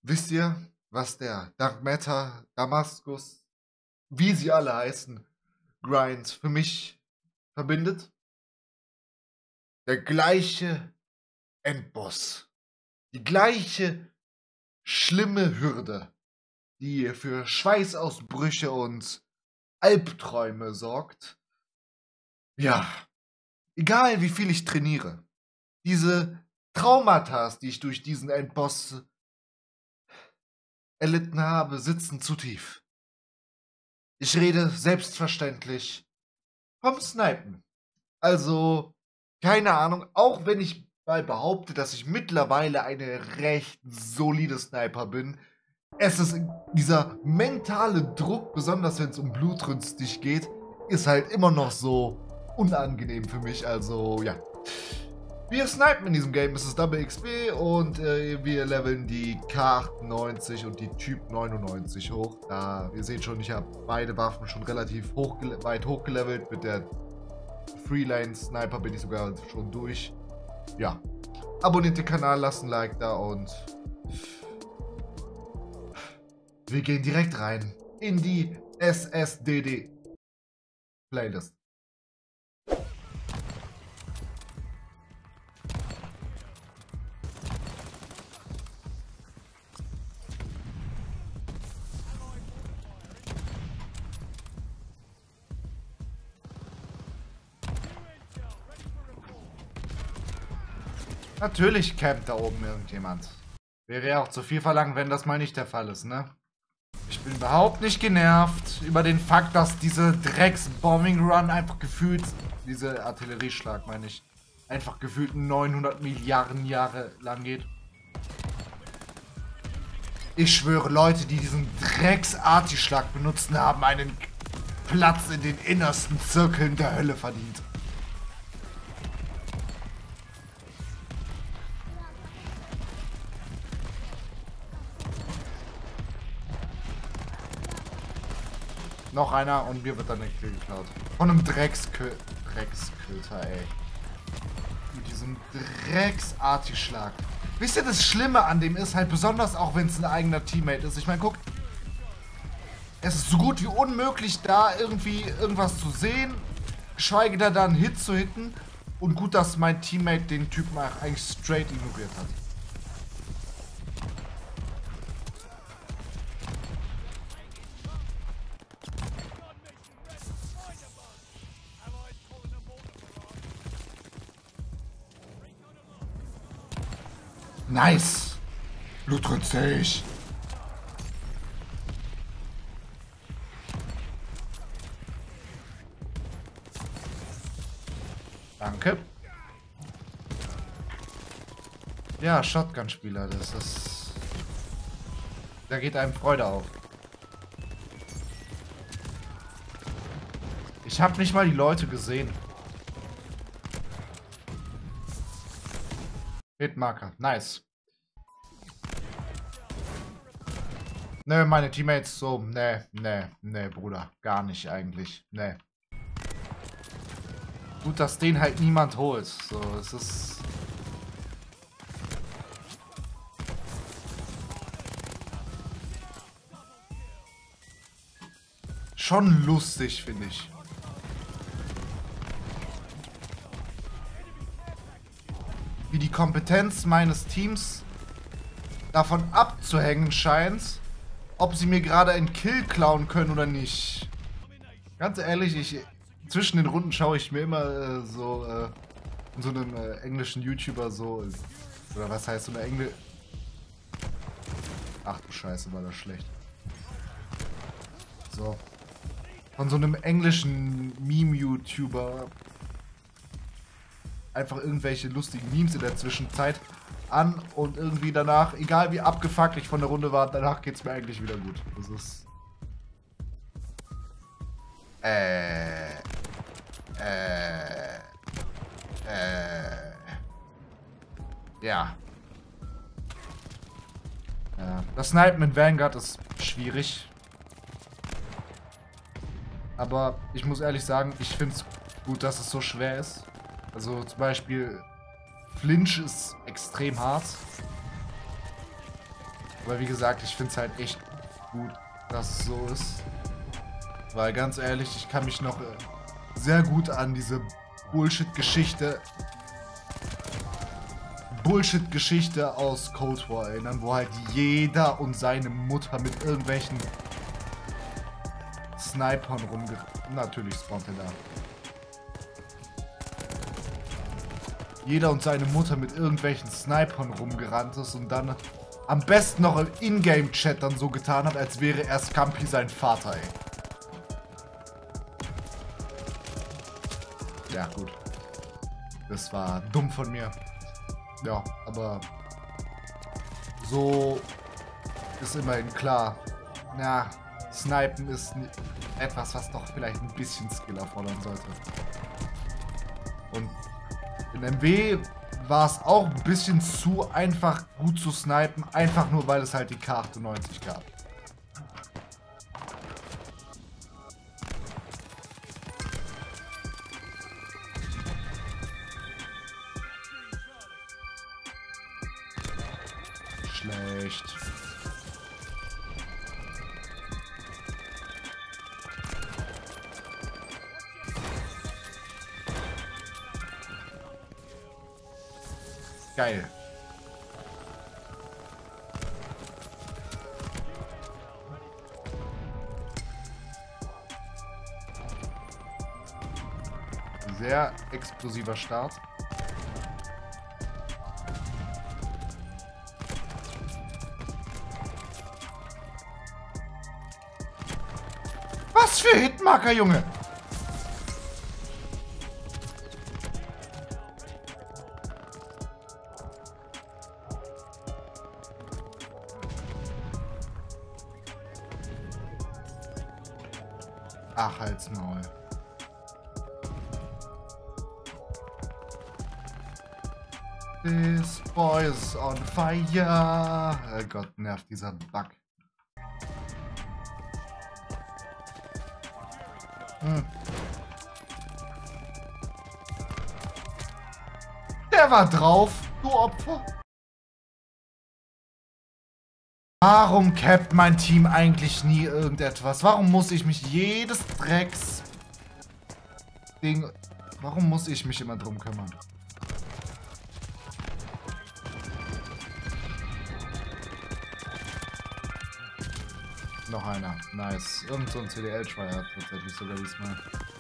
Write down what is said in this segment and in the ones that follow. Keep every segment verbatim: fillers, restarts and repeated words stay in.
Wisst ihr, was der Dark Matter, Damaskus, wie sie alle heißen, Grind für mich verbindet? Der gleiche Endboss. Die gleiche schlimme Hürde, die für Schweißausbrüche und Albträume sorgt. Ja, egal wie viel ich trainiere. Diese Traumata, die ich durch diesen Endboss erlitten habe, sitzen zu tief. Ich rede selbstverständlich vom Snipen. Also, keine Ahnung, auch wenn ich mal behaupte, dass ich mittlerweile eine recht solide Sniper bin, es ist dieser mentale Druck, besonders wenn es um blutrünstig geht, ist halt immer noch so unangenehm für mich. Also, ja. Wir snipen in diesem Game, es ist Double X P und äh, wir leveln die K achtundneunzig und die Typ neunundneunzig hoch. Da, ihr seht schon, ich habe beide Waffen schon relativ hoch, weit hochgelevelt. Mit der Freelane Sniper bin ich sogar schon durch. Ja. Abonniert den Kanal, lasst ein Like da und wir gehen direkt rein in die S S D D Playlist. Natürlich campt da oben irgendjemand. Wäre ja auch zu viel verlangt, wenn das mal nicht der Fall ist, ne? Ich bin überhaupt nicht genervt über den Fakt, dass diese Drecks-Bombing-Run einfach gefühlt, diese Artillerieschlag meine ich, einfach gefühlt neunhundert Milliarden Jahre lang geht. Ich schwöre, Leute, die diesen Drecks-Arti-Schlag benutzen, haben einen Platz in den innersten Zirkeln der Hölle verdient. Noch einer und mir wird dann der Kill geklaut. Von einem Dreckskö Drecksköter, ey. Mit diesem Drecks-Arti-Schlag. Wisst ihr, das Schlimme an dem ist halt, besonders auch wenn es ein eigener Teammate ist. Ich meine, guckt. Es ist so gut wie unmöglich, da irgendwie irgendwas zu sehen. Geschweige denn da einen Hit zu hitten. Und gut, dass mein Teammate den Typen eigentlich straight ignoriert hat. Nice! Blutrünstig! Danke. Ja, Shotgun-Spieler, das ist... Da geht einem Freude auf. Ich habe nicht mal die Leute gesehen. Hitmarker, nice. Ne, meine Teammates so, ne, ne, ne, Bruder. Gar nicht eigentlich, ne. Gut, dass den halt niemand holt. So, es ist... schon lustig, finde ich. Wie die Kompetenz meines Teams davon abzuhängen scheint, ob sie mir gerade einen Kill klauen können oder nicht. Ganz ehrlich, ich zwischen den Runden schaue ich mir immer äh, so äh, so einem äh, englischen YouTuber so, oder was heißt so eine Engl... Ach du Scheiße, war das schlecht. So. Von so einem englischen Meme-YouTuber einfach irgendwelche lustigen Memes in der Zwischenzeit an und irgendwie danach, egal wie abgefuckt ich von der Runde war, danach geht's mir eigentlich wieder gut. Das ist... Äh... Äh... Äh... Ja. Ja. Das Snipen in Vanguard ist schwierig. Aber ich muss ehrlich sagen, ich finde es gut, dass es so schwer ist. Also zum Beispiel Flinch ist extrem hart. Aber wie gesagt, ich finde es halt echt gut, dass es so ist. Weil ganz ehrlich, ich kann mich noch äh, sehr gut an diese Bullshit-Geschichte Bullshit-Geschichte aus Cold War erinnern, wo halt jeder und seine Mutter mit irgendwelchen Snipern rumge... Natürlich spawnt er da. Jeder und seine Mutter mit irgendwelchen Snipern rumgerannt ist und dann am besten noch im Ingame-Chat dann so getan hat, als wäre er Scampi sein Vater, ey. Ja, gut. Das war dumm von mir. Ja, aber so ist immerhin klar. Na, Snipen ist etwas, was doch vielleicht ein bisschen Skill erfordern sollte. Und in M W war es auch ein bisschen zu einfach gut zu snipen, einfach nur weil es halt die K achtundneunzig gab. Schlecht. Geil. Sehr explosiver Start. Was für Hitmarker, Junge! Ach, halt's Maul. This boy is on fire. Oh Gott, nervt dieser Bug. Hm. Der war drauf, du Opfer. Warum cappt mein Team eigentlich nie irgendetwas? Warum muss ich mich jedes Drecks Ding... Warum muss ich mich immer drum kümmern? Noch einer. Nice. Irgend so ein C D L-Schweier tatsächlich sogar diesmal.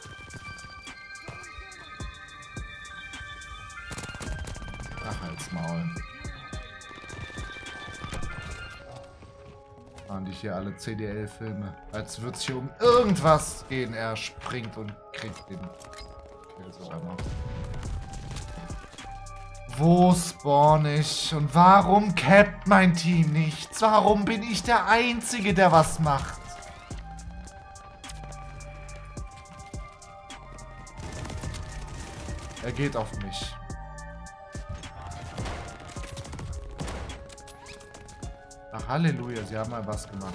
Ach, halt's Maul. Waren die hier alle C D L-Filme? Als würde es hier um irgendwas gehen. Er springt und kriegt den Kill so einmal. Wo spawn ich? Und warum cappt mein Team nichts? Warum bin ich der Einzige, der was macht? Er geht auf mich. Ach, Halleluja, sie haben mal was gemacht.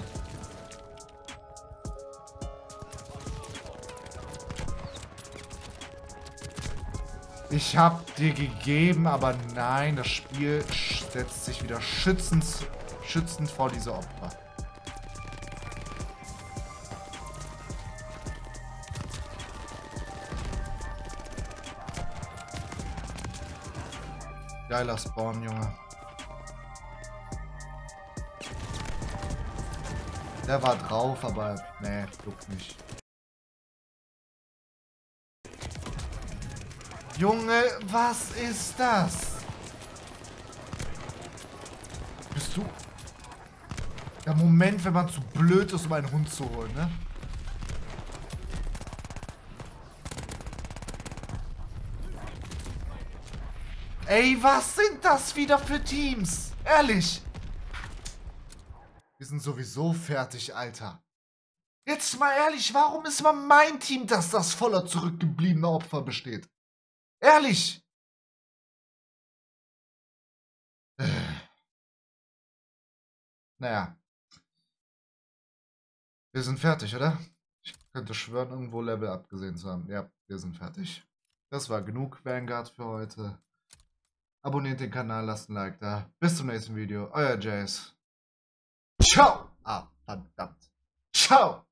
Ich hab dir gegeben, aber nein, das Spiel setzt sich wieder schützend, schützend vor diese Opfer. Geiler Spawn, Junge. Der war drauf, aber nee, juckt nicht. Junge, was ist das? Bist du... Der Moment, wenn man zu blöd ist, um einen Hund zu holen, ne? Ey, was sind das wieder für Teams? Ehrlich. Wir sind sowieso fertig, Alter. Jetzt mal ehrlich, warum ist mal mein Team das, das voller zurückgebliebener Opfer besteht? Ehrlich! Naja. Wir sind fertig, oder? Ich könnte schwören, irgendwo Level abgesehen zu haben. Ja, wir sind fertig. Das war genug Vanguard für heute. Abonniert den Kanal, lasst ein Like da. Bis zum nächsten Video. Euer Jace. Ciao. Ah, verdammt. Ciao.